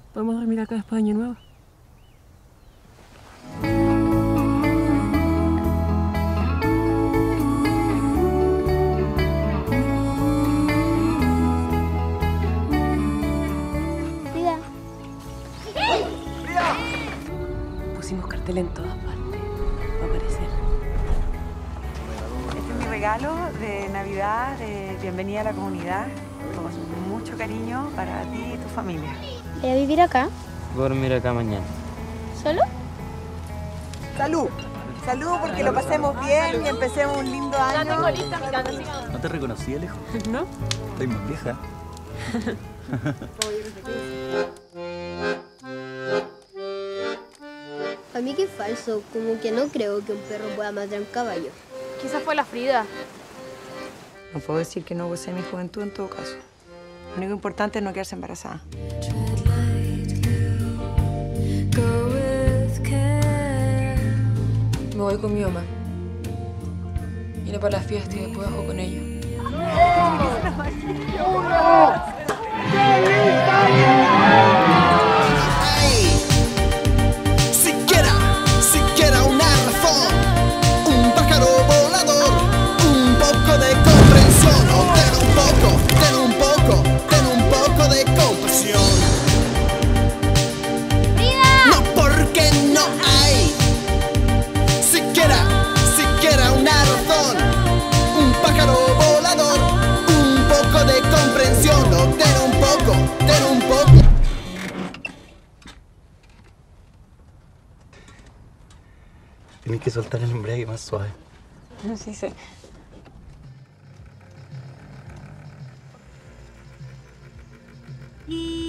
¿Podemos dormir acá después de Año Nuevo? Frida. ¡Frida! Pusimos cartel en todas partes. Va a aparecer. Este es mi regalo de Navidad, de bienvenida a la comunidad, con mucho cariño para ti y tu familia. ¿Voy a vivir acá? Voy a dormir acá mañana. ¿Solo? ¡Salud! ¡Salud porque lo pasemos bien y empecemos un lindo año! ¿No te reconocí, Alejo? ¿No? Estoy más vieja. A mí que es falso, como que no creo que un perro pueda matar a un caballo. Quizás fue la Frida. No puedo decir que no gocé mi juventud en todo caso. Lo único importante es no quedarse embarazada. Me voy con mi mamá. Iré para la fiesta y después bajo con ella. Siquiera una razón, un pájaro volador, un poco de comprensión, o ten un poco de compasión. No, porque no hay siquiera una razón, un pájaro volador, un poco de comprensión, o ten un poco. Tienes que soltar el embrague más suave. Sí sé. Sí.